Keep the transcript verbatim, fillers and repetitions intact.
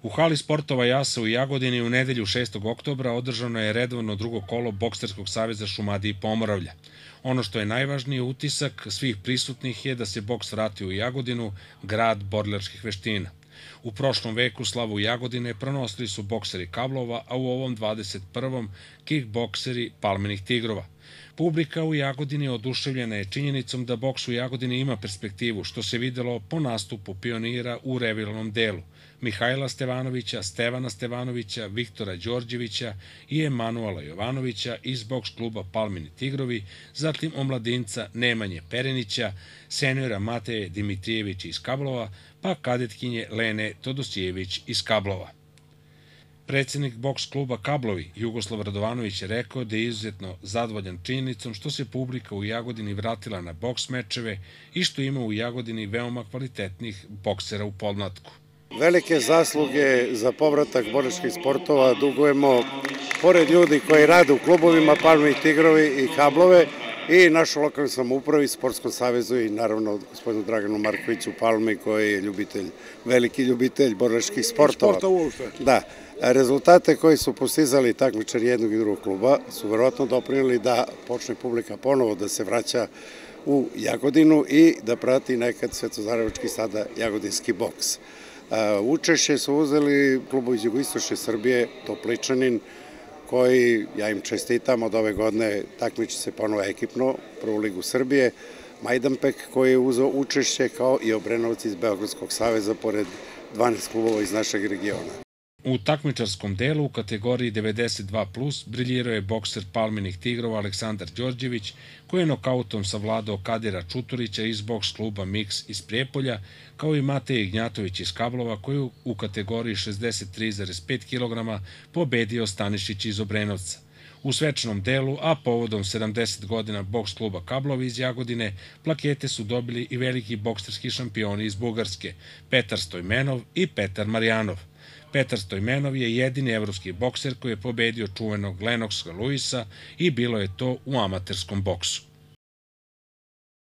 U hali sportova Jasa u Jagodini u nedelju šestog oktobra održano je redovno drugo kolo Bokserskog saveza Šumadije i Pomoravlja. Ono što je najvažniji utisak svih prisutnih je da se boks vratio u Jagodinu, grad borilačkih veština. U prošlom veku slavu Jagodine pronosili su bokseri kablova, a u ovom dvadeset prvom kickbokseri palminih tigrova. Publika u Jagodini oduševljena je činjenicom da boks u Jagodini ima perspektivu, što se videlo po nastupu pionira u revijalnom delu Mihajla Stevanovića, Stevana Stevanovića, Viktora Đorđevića i Emanuela Jovanovića iz boks kluba Palmini tigrovi, zatim omladinca Nemanje Perenića, seniora Mateje Dimitrijevića iz Kablova, pa kadetkinje Lene Todosijević iz Kablova. Predsednik boks kluba Kablovi, Jugoslav Radovanović, je rekao da je izuzetno zadovoljan činjenicom što se publika u Jagodini vratila na boks mečeve i što ima u Jagodini veoma kvalitetnih boksera u podmlatku. Velike zasluge za povratak borilačkih sportova dugujemo, pored ljudi koji rade u klubovima Palmini tigrovi i Kablove, i našoj lokalnoj samoupravi, Sportskom savezu i naravno gospodinu Draganu Markoviću Palmi, koji je ljubitelj, veliki ljubitelj borilačkih sportova. Sporta uopšte. Da. Rezultate koji su postizali takmičari jednog i drugog kluba su verovatno doprinijeli da počne publika ponovo da se vraća u Jagodinu i da prati nekad svetozaravički, sada jagodinski boks. Učešće su uzeli klubovi iz jugoistočne Srbije, Topličanin, koji, ja im čestitam, od ove godine takmiči se ponovo ekipno, prvu ligu Srbije, Majdanpek koji je uzeo učešće, kao i Obrenovac iz Beogradskog saveza, pored dvanaest klubova iz našeg regiona. U takmičarskom delu u kategoriji devedeset dva plus briljirao je bokser Palminih tigrova Aleksandar Đorđević, koji je nokautom savladao Kadira Čuturića iz boks kluba Miks iz Prijepolja, kao i Matej Ignjatović iz Kablova, koji je u kategoriji šezdeset tri zarez pet kilograma pobedio Stanišić iz Obrenovca. U svečanom delu, a povodom sedamdeset godina boks kluba Kablovi iz Jagodine, plakete su dobili i veliki bokserski šampioni iz Bugarske, Petar Stojmenov i Petar Marjanov. Petar Stojmenov je jedini evropski bokser koji je pobedio čuvenog Lenoksa Luisa i bilo je to u amaterskom boksu.